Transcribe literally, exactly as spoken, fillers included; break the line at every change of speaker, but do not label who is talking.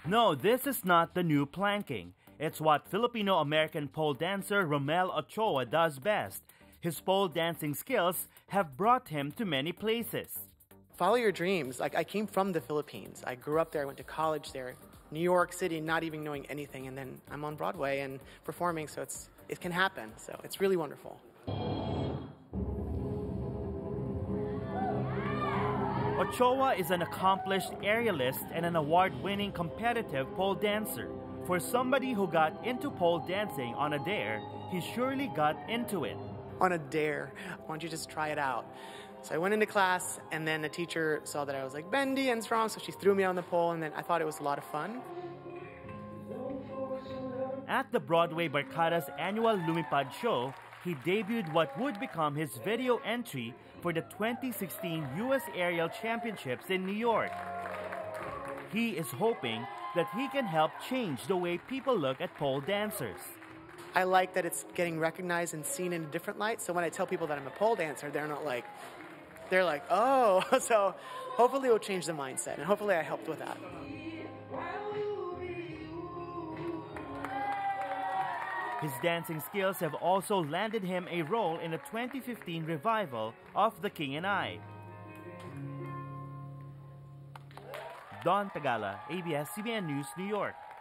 No, this is not the new planking. It's what Filipino-American pole dancer Romel Ochoa does best. His pole dancing skills have brought him to many places.
Follow your dreams. Like, I came from the Philippines. I grew up there, I went to college there. New York City, not even knowing anything, and then I'm on Broadway and performing, so it's it can happen. So it's really wonderful.
Ochoa is an accomplished aerialist and an award-winning competitive pole dancer. For somebody who got into pole dancing on a dare, he surely got into it.
On a dare, why don't you just try it out? So I went into class, and then the teacher saw that I was like bendy and strong, so she threw me on the pole, and then I thought it was a lot of fun.
At the Broadway Barkada's annual Lumipad show, he debuted what would become his video entry for the twenty sixteen U S Aerial Championships in New York. He is hoping that he can help change the way people look at pole dancers.
I like that it's getting recognized and seen in a different light, so when I tell people that I'm a pole dancer, they're not like, they're like, oh, so hopefully it will change the mindset, and hopefully I helped with that.
His dancing skills have also landed him a role in the twenty fifteen revival of The King and I. Don Tagala, A B S C B N News, New York.